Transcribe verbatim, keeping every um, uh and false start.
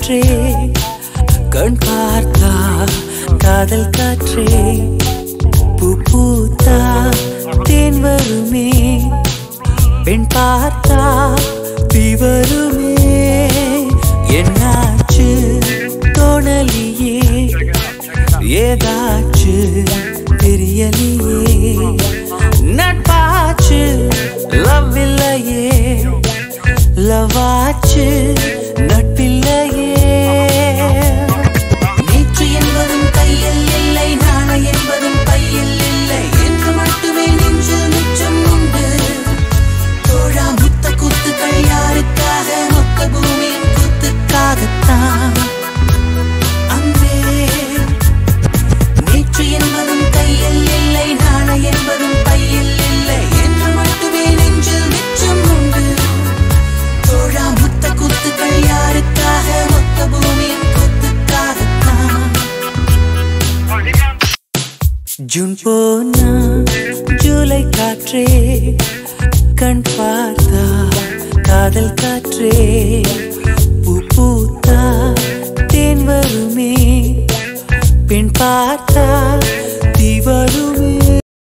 காற்றே கண் பார்த்தா காதல் காற்றே பூ பூத்தா தேன் வருமே பெண் பார்த்தா தீ வருமே என்னாச்சு தோணலியே ஏதாச்சு தெரியலையே நட்பாச்சு லவ் இல்லையே லவாச்சு நட்பில்லையே நேற்று என்பதும் கையில் இல்லை நாளை என்பதும் பையில் இல்லை என்று மட்டுமே நெஞ்சில் மிச்சம் உண்டு தோழா முத்த குத்துக்கள் யாருக்காக மொத்த பூமியின் குத்துக்காகத்தான் அன்பே நேற்று என்பதும் கையில் இல்லை நாளை என்பதும் பையில் இல்லை என்று மட்டுமே நெஞ்சில் மிச்சம் உண்டு தோழா முத்த குத்துக்கள் யாருக்காக மொத்த பூமியின் குத்துக்காகத்தான் ஜூன் போனா ஜூலை காற்றே கண் பார்த்தா காதல் காற்றே